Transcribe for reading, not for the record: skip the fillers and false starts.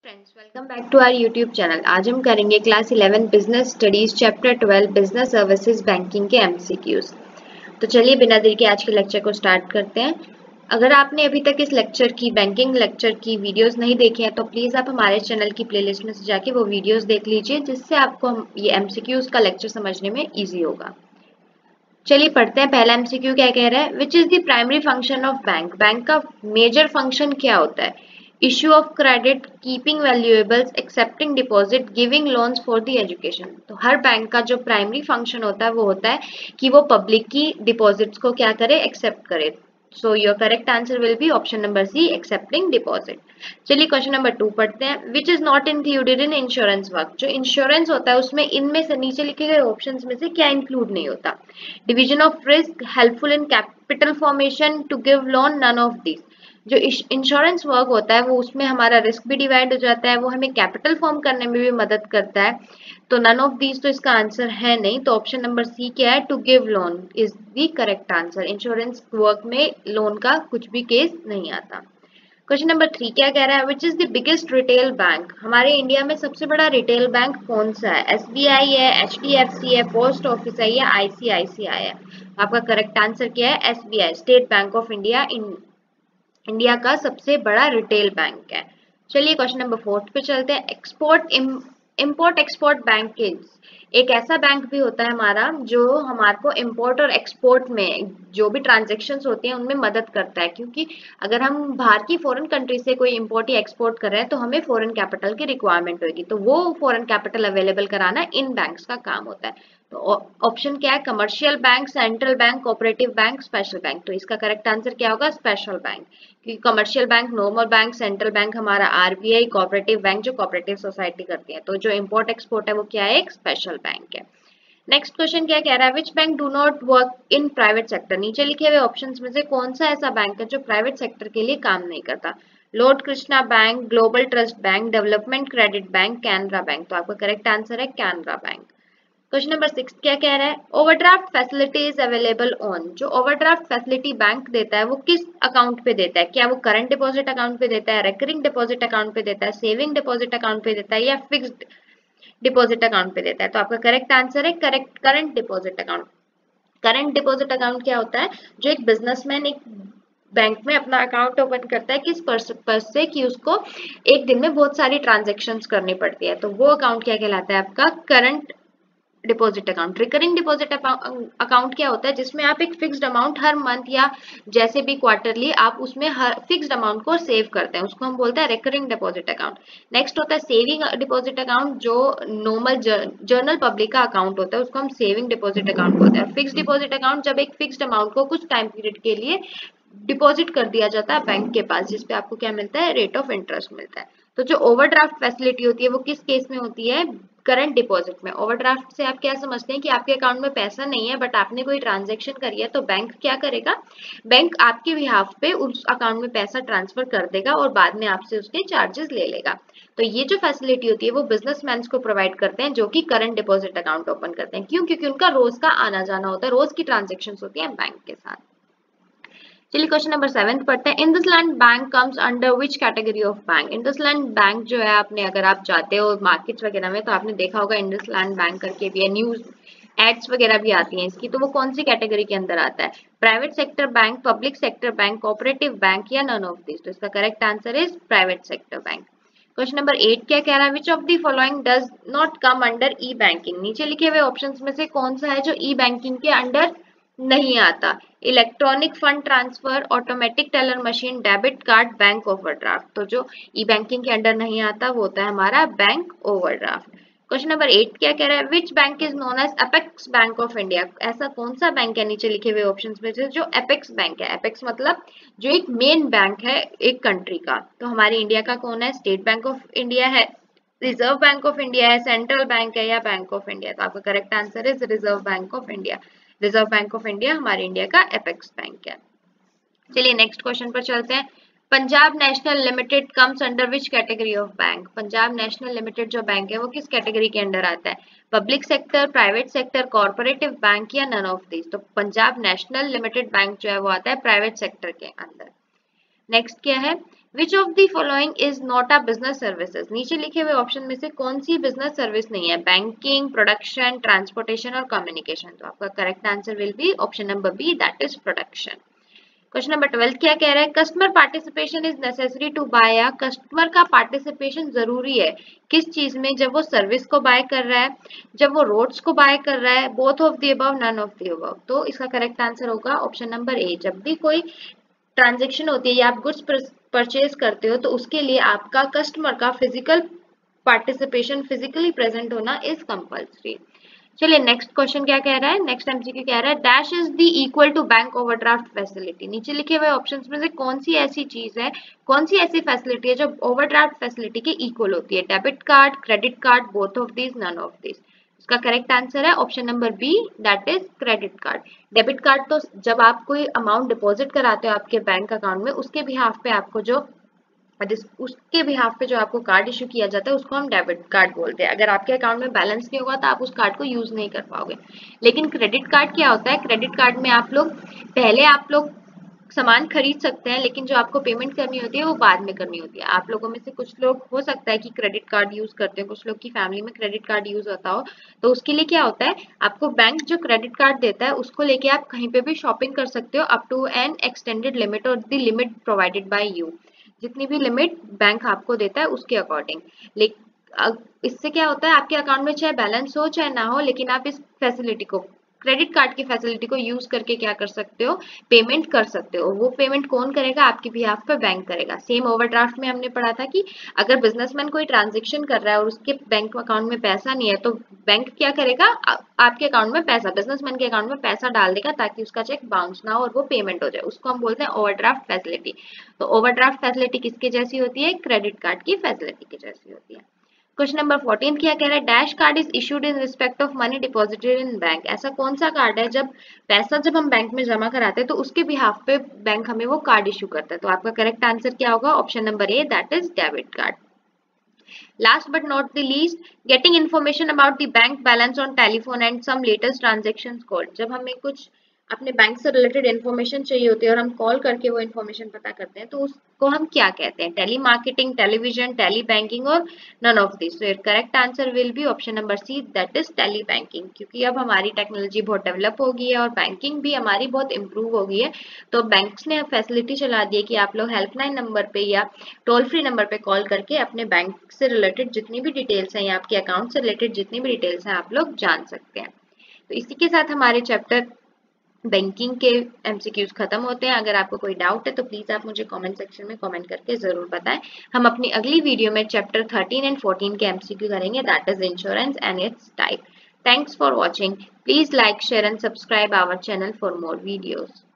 Friends, welcome back to our YouTube channel. आज हम करेंगे class 11 business studies chapter 12 business services banking के MCQs. तो चलिए बिना देर के आज के लेक्चर को स्टार्ट करते हैं। अगर आपने अभी तक इस लेक्चर की बैंकिंग लेक्चर की वीडियोस नहीं देखी हैं तो प्लीज आप हमारे चैनल की प्लेलिस्ट में से जाके वो वीडियोस देख लीजिए, जिससे आपको ये एमसीक्यूज का लेक्चर समझने में ईजी होगा। चलिए पढ़ते हैं। पहला एमसीक्यू क्या कह रहा है, which is the primary function of bank. Bank का मेजर फंक्शन क्या होता है? Issue of credit, keeping valuables, accepting deposit, giving loans for the education. तो हर बैंक का जो प्राइमरी फंक्शन होता है वो होता है कि वो पब्लिक की डिपॉजिट्स को क्या करे, एक्सेप्ट करे। So your correct answer will be option number C, accepting deposit. चलिए क्वेश्चन नंबर 2 पढ़ते हैं। Which is not included in insurance work. जो इंश्योरेंस होता है उसमें इनमें से नीचे लिखे गए ऑप्शंस में से क्या इंक्लूड नहीं होता? Division of risk, helpful in capital formation, to give loan, none of this. जो इंश्योरेंस वर्क होता है वो उसमें हमारा रिस्क भी डिवाइड हो जाता है, वो हमें कैपिटल फॉर्म करने में भी मदद करता है। तो नन ऑफ दीज तो इसका आंसर है नहीं। तो ऑप्शन नंबर सी क्या है, to give loan is the correct answer. Insurance work में लोन का कुछ भी केस नहीं आता। क्वेश्चन नंबर 3 क्या कह रहा है, which is the biggest retail bank. हमारे इंडिया में सबसे बड़ा रिटेल बैंक कौन सा है? एसबीआई है, एचडीएफसी है, पोस्ट ऑफिस है या आईसीआईसीआई है? आपका करेक्ट आंसर क्या है? SBI, State Bank of India, India का सबसे बड़ा रिटेल बैंक है। चलिए क्वेश्चन नंबर 4 पे चलते हैं। इंपोर्ट एक्सपोर्ट बैंक एक ऐसा बैंक भी होता है हमारा जो हमारे को इंपोर्ट और एक्सपोर्ट में जो भी ट्रांजेक्शन्स होती हैं उनमें मदद करता है, क्योंकि अगर हम बाहर की फॉरेन कंट्री से कोई इंपोर्ट या एक्सपोर्ट कर रहे हैं तो हमें फॉरेन कैपिटल की रिक्वायरमेंट होगी, तो वो फॉरेन कैपिटल अवेलेबल कराना इन बैंक्स का काम होता है। तो ऑप्शन क्या है, commercial bank, central bank, cooperative bank, special bank. तो इसका करेक्ट आंसर क्या होगा? Special bank. क्योंकि commercial bank normal bank, central bank हमारा आरबीआई, कोऑपरेटिव बैंक जो कोऑपरेटिव सोसाइटी करती है। तो जो इंपोर्ट एक्सपोर्ट है वो क्या है? एक स्पेशल बैंक है। नेक्स्ट क्वेश्चन क्या कह रहा है, which bank do not work in private sector. नीचे लिखे हुए ऑप्शंस में से कौन सा ऐसा बैंक है जो प्राइवेट सेक्टर के लिए काम नहीं करता? Lord Krishna bank, global trust bank, development credit bank, Canara bank. तो आपका करेक्ट आंसर है कैनरा बैंक। क्वेश्चन नंबर 6 क्या कह रहा है, overdraft facility is available on. जो ओवरड्राफ्ट फैसिलिटी बैंक देता है वो किस अकाउंट पे देता है? क्या वो करंट डिपॉजिट अकाउंट पे देता है, रिकरिंग डिपॉजिट अकाउंट पे देता है, सेविंग डिपॉजिट अकाउंट पे देता है या फिक्स्ड डिपॉजिट अकाउंट पे देता है? तो आपका करेक्ट आंसर है correct current deposit account. Current deposit account क्या होता है? जो एक बिजनेसमैन एक बैंक में अपना अकाउंट ओपन करता है किस पर्पस से कि उसको एक दिन में बहुत सारी ट्रांजेक्शन्स करनी पड़ती है, तो वो अकाउंट क्या कहलाता है? आपका current deposit account. Recurring deposit account क्या होता है? जिसमें आप एक फिक्स्ड अमाउंट हर मंथ या जैसे भी क्वार्टरली आप उसमें हर फिक्स्ड अमाउंट को सेव करते हैं, उसको हम बोलते हैं रिकरिंग डिपॉजिट अकाउंट। नेक्स्ट होता है सेविंग डिपॉजिट अकाउंट, जो नॉर्मल जनरल पब्लिक का अकाउंट होता है उसको हम सेविंग डिपॉजिट अकाउंट बोलते हैं। फिक्स्ड डिपॉजिट अकाउंट जब एक फिक्स्ड अमाउंट को कुछ टाइम पीरियड के लिए डिपॉजिट कर दिया जाता है बैंक के पास, जिसपे आपको क्या मिलता है? रेट ऑफ इंटरेस्ट मिलता है। तो जो ओवरड्राफ्ट फैसिलिटी होती है वो किस केस में होती है? करंट डिपॉजिट में। ओवरड्राफ्ट से आप क्या समझते हैं कि आपके अकाउंट में पैसा नहीं है बट आपने कोई ट्रांजैक्शन करी है, तो बैंक क्या करेगा? बैंक आपके बिहाफ पे उस अकाउंट में पैसा ट्रांसफर कर देगा और बाद में आपसे उसके चार्जेस ले लेगा। तो ये जो फैसिलिटी होती है वो बिजनेसमैन को प्रोवाइड करते हैं जो कि करंट डिपॉजिट अकाउंट ओपन करते हैं। क्यों? क्योंकि उनका रोज का आना जाना होता है, रोज की ट्रांजेक्शन होती है बैंक के साथ। चलिए क्वेश्चन नंबर 7 पढ़ते हैं। IndusInd bank comes under which category of bank. IndusInd bank जो है, आपने अगर आप जाते हो मार्केट्स वगैरह में तो आपने देखा होगा इंडसलैंड बैंक करके भी है, न्यूज एड्स वगैरह भी आती हैं इसकी। तो वो कौन सी कैटेगरी के अंदर आता है? Private sector bank, public sector bank, cooperative bank या नन ऑफ दिस? तो इसका correct answer is private sector bank. Question number 8 क्या कह रहा है, which of the following does not come under e banking. नीचे लिखे हुए ऑप्शंस में से कौन सा है जो ई बैंकिंग के अंडर नहीं आता? Electronic fund transfer, automatic teller machine, debit card, bank overdraft. तो जो ई बैंकिंग के अंडर नहीं आता वो होता है हमारा बैंक ओवरड्राफ्ट। क्वेश्चन नंबर 8 क्या कह रहा है, which bank is known as apex bank of India. ऐसा कौन सा बैंक है नीचे लिखे हुए ऑप्शंस में से जो एपेक्स बैंक है? एपेक्स मतलब जो एक मेन बैंक है एक कंट्री का। तो हमारे इंडिया का कौन है? स्टेट बैंक ऑफ इंडिया है, रिजर्व बैंक ऑफ इंडिया है, सेंट्रल बैंक है या बैंक ऑफ इंडिया? तो आपका correct answer is Reserve Bank of India. Reserve Bank of India हमारे इंडिया का एपेक्स बैंक है। चलिए नेक्स्ट क्वेश्चन पर चलते हैं। Punjab national limited comes under which category of bank. Punjab national limited जो बैंक है वो किस कैटेगरी के अंडर आता है? Public sector, private sector, corporative bank या नन ऑफ दिस? तो पंजाब नेशनल लिमिटेड बैंक जो है वो आता है प्राइवेट सेक्टर के अंदर। नेक्स्ट क्या है, which of the following is not a business services, नीचे लिखे हुए ऑप्शन में से कौन सी बिजनेस सर्विस नहीं है? बैंकिंग, प्रोडक्शन, ट्रांसपोर्टेशन और कम्युनिकेशन। तो आपका correct answer will be option number B, that is production. Question number 12 क्या कह रहा है? Customer participation is necessary to buy. Customer का पार्टिसिपेशन जरूरी है किस चीज में? जब वो सर्विस को बाय कर रहा है, जब वो रोड्स को बाय कर रहा है, both of the above, none of the above. तो इसका करेक्ट आंसर होगा ऑप्शन नंबर ए। जब भी कोई ट्रांजेक्शन होती है या आप गुड्स परचेज करते हो तो उसके लिए आपका कस्टमर का फिजिकल पार्टिसिपेशन, फिजिकली प्रेजेंट होना इज कंपल्सरी। चलिए नेक्स्ट क्वेश्चन क्या कह रहा है? नेक्स्ट एमसीक्यू कह रहा है dash is the equal to bank overdraft facility. नीचे लिखे हुए ऑप्शंस में से कौन सी ऐसी चीज है, कौन सी ऐसी फैसिलिटी है जो ओवरड्राफ्ट फैसिलिटी के इक्वल होती है? Debit card, credit card, both of these, none of these. इसका करेक्ट आंसर है option number B, that is credit card. Debit card तो जब आप कोई अमाउंट डिपॉजिट कराते हो आपके बैंक अकाउंट में, उसके बिहाफ पे आपको जो उसके बिहाफ पे जो आपको कार्ड इशू किया जाता है उसको हम डेबिट कार्ड बोलते हैं। अगर आपके अकाउंट में बैलेंस नहीं होगा तो आप उस कार्ड को यूज नहीं कर पाओगे। लेकिन क्रेडिट कार्ड क्या होता है? क्रेडिट कार्ड में आप लोग सामान खरीद सकते हैं, लेकिन जो आपको पेमेंट करनी होती है वो बाद में करनी होती है। आप लोगों में से कुछ लोग हो सकता है कि क्रेडिट कार्ड यूज करते हैं, कुछ लोग की फैमिली में क्रेडिट कार्ड यूज होता हो, तो उसके लिए क्या होता है, आपको बैंक जो क्रेडिट कार्ड देता है उसको लेके आप कहीं पे भी शॉपिंग कर सकते हो up to an extended limit और the limit provided by you. जितनी भी लिमिट बैंक आपको देता है उसके अकॉर्डिंग। लेकिन इससे क्या होता है, आपके अकाउंट में चाहे बैलेंस हो चाहे ना हो, लेकिन आप इस फैसिलिटी को, क्रेडिट कार्ड की फैसिलिटी को यूज करके क्या कर सकते हो, पेमेंट कर सकते हो। वो पेमेंट कौन करेगा? आपके बिहाफ पे बैंक करेगा। सेम ओवरड्राफ्ट में हमने पढ़ा था कि अगर बिजनेसमैन कोई ट्रांजेक्शन कर रहा है और उसके बैंक अकाउंट में पैसा नहीं है तो बैंक क्या करेगा, आपके अकाउंट में पैसा, बिजनेसमैन के अकाउंट में पैसा डाल देगा ताकि उसका चेक बाउंस ना हो और वो पेमेंट हो जाए। उसको हम बोलते हैं ओवरड्राफ्ट फैसिलिटी। तो ओवरड्राफ्ट फैसिलिटी किसके जैसी होती है? क्रेडिट कार्ड की फैसिलिटी की जैसी होती है। क्वेश्चन नंबर 14 क्या कह रहा है? Dash card is issued in respect of money deposited in bank. ऐसा कौन सा कार्ड है जब हम बैंक में जमा कराते हैं तो उसके बिहाफ पे बैंक हमें वो कार्ड इशू करता है। तो आपका करेक्ट आंसर क्या होगा? Option number A, that is debit card. Last but not the least, getting information about the bank balance on telephone and some latest transactions called। जब हमें कुछ अपने बैंक से रिलेटेड इन्फॉर्मेशन चाहिए होती है और हम कॉल करके वो इन्फॉर्मेशन पता करते हैं तो उसको हम क्या कहते हैं? Telemarketing, television, telebanking और नन ऑफ दिस। तो correct answer will be option number C, that is telebanking. क्योंकि अब हमारी टेक्नोलॉजी बहुत डेवलप हो गई है और बैंकिंग भी हमारी बहुत इंप्रूव हो गई है, तो बैंक्स ने फैसिलिटी चला दी है कि आप लोग हेल्पलाइन नंबर पे या टोल फ्री नंबर पे कॉल करके अपने बैंक से रिलेटेड जितनी भी डिटेल्स हैं या आपके अकाउंट से रिलेटेड जितनी भी डिटेल्स हैं आप लोग जान सकते हैं। तो इसी के साथ हमारे चैप्टर बैंकिंग के एमसीक्यूज खत्म होते हैं। अगर आपको कोई डाउट है तो प्लीज आप मुझे कमेंट सेक्शन में कमेंट करके जरूर बताएं। हम अपनी अगली वीडियो में चैप्टर 13 एंड 14 के एमसीक्यू करेंगे, that is insurance and its type. Thanks for watching. Please like, share and subscribe our channel for more videos.